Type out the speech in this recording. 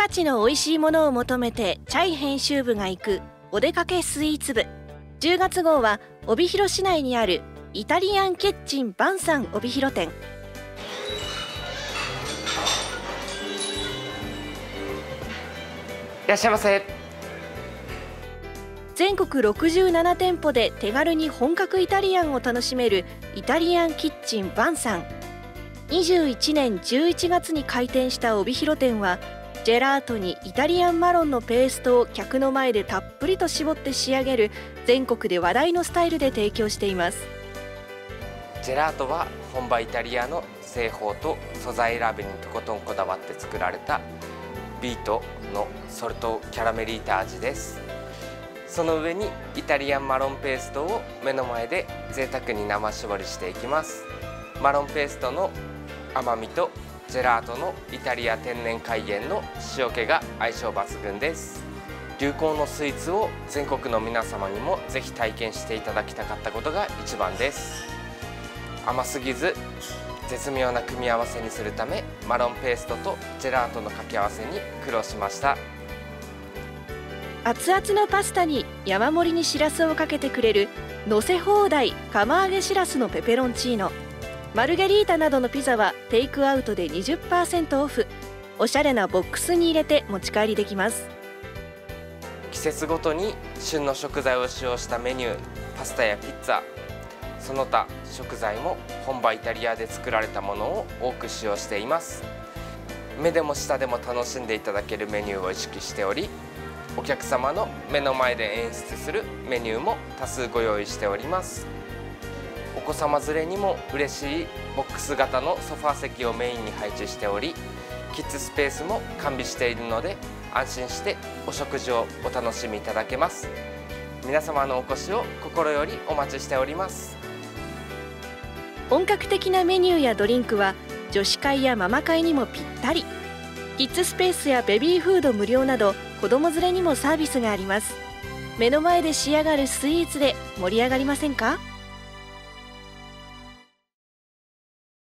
価値の美味しいものを求めてチャイ編集部が行くお出かけスイーツ部。10月号は帯広市内にあるイタリアンキッチンバンさん帯広店。 いらっしゃいませ。 全国67店舗で手軽に本格イタリアンを楽しめるイタリアンキッチンバンさん。21年11月に開店した帯広店は、ジェラートにイタリアンマロンのペーストを客の前でたっぷりと絞って仕上げる全国で話題のスタイルで提供しています。 ジェラートは本場イタリアの製法と素材選びにとことんこだわって作られたビートのソルトキャラメリータ味です。その上にイタリアンマロンペーストを目の前で贅沢に生搾りしていきます。マロンペーストの甘みとジェラートのイタリア天然海塩の塩気が相性抜群です。流行のスイーツを全国の皆様にもぜひ体験していただきたかったことが一番です。甘すぎず絶妙な組み合わせにするため、マロンペーストとジェラートの掛け合わせに苦労しました。 熱々のパスタに山盛りにしらすをかけてくれる乗せ放題釜揚げしらすのペペロンチーノ。マルゲリータなどのピザはテイクアウトで 20% オフ。おしゃれなボックスに入れて持ち帰りできます。 季節ごとに旬の食材を使用したメニュー、パスタやピッツァ、その他食材も本場イタリアで作られたものを多く使用しています。目でも舌でも楽しんでいただけるメニューを意識しており、お客様の目の前で演出するメニューも多数ご用意しております。お子様連れにも嬉しいボックス型のソファー席をメインに配置しており、キッズスペースも完備しているので安心してお食事をお楽しみいただけます。皆様のお越しを心よりお待ちしております。 本格的なメニューやドリンクは女子会やママ会にもぴったり。キッズスペースやベビーフード無料など子供連れにもサービスがあります。目の前で仕上がるスイーツで盛り上がりませんか？